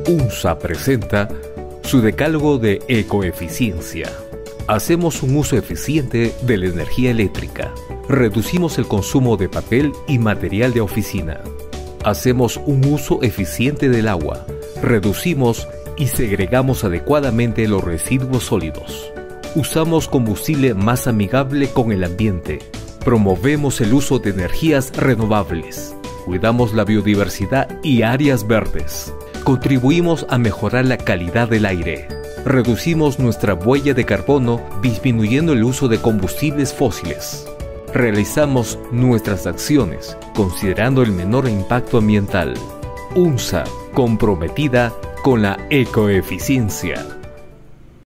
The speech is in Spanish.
UNSA presenta su decálogo de ecoeficiencia. Hacemos un uso eficiente de la energía eléctrica. Reducimos el consumo de papel y material de oficina. Hacemos un uso eficiente del agua. Reducimos y segregamos adecuadamente los residuos sólidos. Usamos combustible más amigable con el ambiente. Promovemos el uso de energías renovables. Cuidamos la biodiversidad y áreas verdes. Contribuimos a mejorar la calidad del aire. Reducimos nuestra huella de carbono disminuyendo el uso de combustibles fósiles. Realizamos nuestras acciones considerando el menor impacto ambiental. UNSA, comprometida con la ecoeficiencia.